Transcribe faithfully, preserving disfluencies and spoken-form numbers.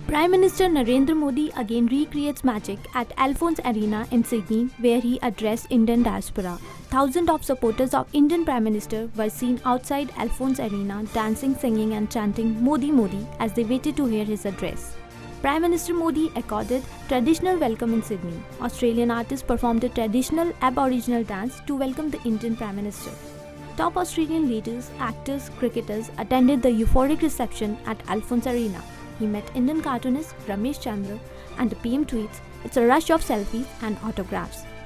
Prime Minister Narendra Modi again recreates magic at Allphones Arena in Sydney, where he addressed Indian Diaspora. Thousands of supporters of Indian Prime Minister were seen outside Allphones Arena dancing, singing and chanting Modi Modi as they waited to hear his address. Prime Minister Modi accorded traditional welcome in Sydney. Australian artists performed a traditional Aboriginal dance to welcome the Indian Prime Minister. Top Australian leaders, actors, cricketers attended the euphoric reception at Allphones Arena. He met Indian cartoonist Ramesh Chandra and the P M tweets, "It's a rush of selfies and autographs."